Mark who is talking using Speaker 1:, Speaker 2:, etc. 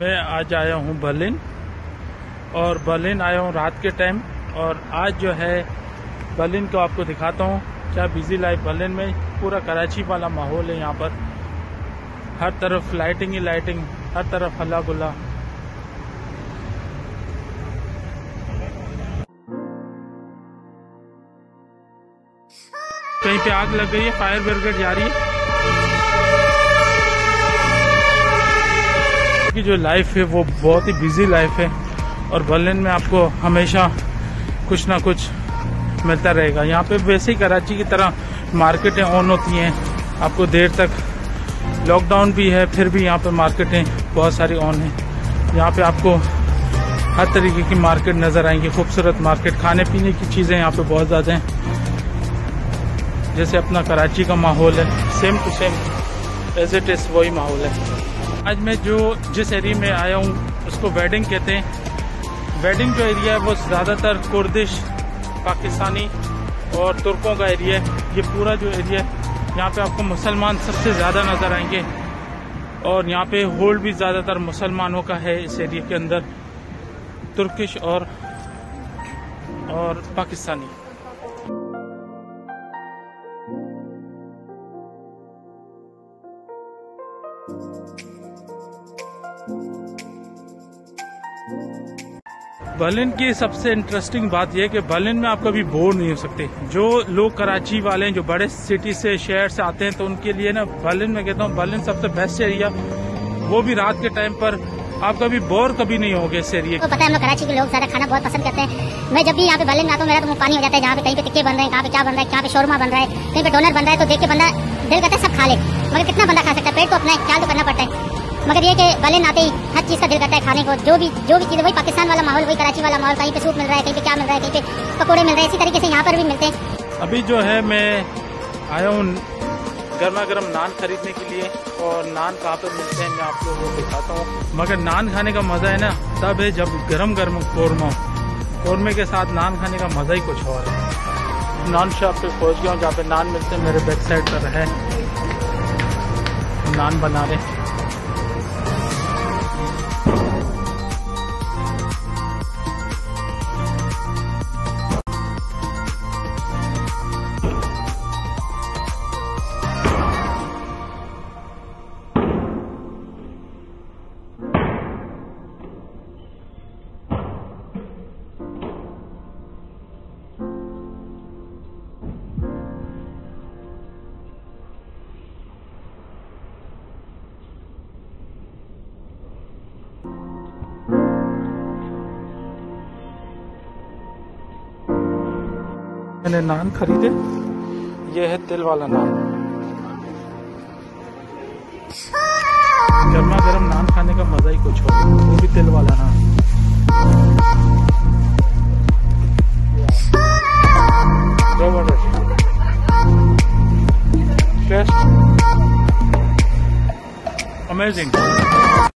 Speaker 1: मैं आज आया हूँ बर्लिन, और बर्लिन आया हूँ रात के टाइम। और आज जो है बर्लिन को आपको दिखाता हूँ क्या बिजी लाइफ बर्लिन में। पूरा कराची वाला माहौल है यहाँ पर, हर तरफ लाइटिंग ही लाइटिंग, हर तरफ हल्ला गुल्ला। कहीं पे आग लग गई है, फायर ब्रिगेड जा रही है। की जो लाइफ है वो बहुत ही बिजी लाइफ है, और बर्लिन में आपको हमेशा कुछ ना कुछ मिलता रहेगा। यहाँ पे वैसे ही कराची की तरह मार्केटें ऑन होती हैं, आपको देर तक लॉकडाउन भी है, फिर भी यहाँ पे मार्केटें बहुत सारी ऑन हैं। यहाँ पे आपको हर तरीके की मार्केट नज़र आएंगी, खूबसूरत मार्केट। खाने पीने की चीज़ें यहाँ पे बहुत ज़्यादा हैं, जैसे अपना कराची का माहौल है, same to same as it is वही माहौल है। आज मैं जिस एरिया में आया हूँ उसको वेडिंग कहते हैं। वेडिंग जो एरिया है वो ज़्यादातर कुर्दिश, पाकिस्तानी और तुर्कों का एरिया है। ये पूरा जो एरिया है यहाँ पे आपको मुसलमान सबसे ज़्यादा नज़र आएंगे, और यहाँ पे होल्ड भी ज़्यादातर मुसलमानों का है इस एरिया के अंदर, तुर्किश और पाकिस्तानी। बर्लिन की सबसे इंटरेस्टिंग बात यह है कि बर्लिन में आप कभी बोर नहीं हो सकते। जो लोग कराची वाले हैं, जो बड़े सिटी से शहर से आते हैं, तो उनके लिए ना बर्लिन में कहता हूँ बर्लिन सबसे बेस्ट एरिया, वो भी रात के टाइम पर। आप कभी बोर कभी नहीं होगे इस एरिया।
Speaker 2: तो पता है हम लोग कराची के लोग ज्यादा खाना बहुत पसंद करते हैं। मैं जब भी यहाँ पे बर्लिन में आता हूँ मेरा तो मुंह पानी हो जाता है। जहाँ पे कहीं पे टिक्के बन रहे हैं, कहाँ पे क्या बन रहा है, कहाँ पे शोरमा बन रहा है, कहीं पे डोनर बन रहा है, तो देख के बंदा दिल करता है सब खा ले, मगर कितना बंदा खा सकता है। पेट को अपना ख्याल तो करना पड़ता है। मगर ये कि बर्लिन आते ही हर चीज़ का दिल करता है खाने को। जो भी चीज़, वही पाकिस्तान वाला माहौल, वही कराची वाला माहौल। कहीं पे सूप मिल रहा है, कहीं पे क्या मिल रहा है, कहीं पे पकौड़े मिल रहे हैं, इसी तरीके से यहाँ पर भी मिलते हैं।
Speaker 1: अभी जो है मैं आया हूँ गर्मा गर्म नान खरीदने के लिए, और नान कहाँ पर मिलते हैं मैं आप लोगों को दिखाता हूँ। मगर नान खाने का मज़ा है ना तब है जब गरम गरम कौरमे के साथ नान खाने का मज़ा ही कुछ और है। नान शॉप पे पहुँच गया हूँ जहाँ पे नान मिलते हैं। मेरे बैक साइड पर है, नान बना रहे। मैंने नान खरीदे, ये है तिल वाला नान। गर्मा गर्म नान खाने का मजा ही कुछ हो, वो भी तिल वाला नान। जबरदस्त, टेस्ट अमेजिंग।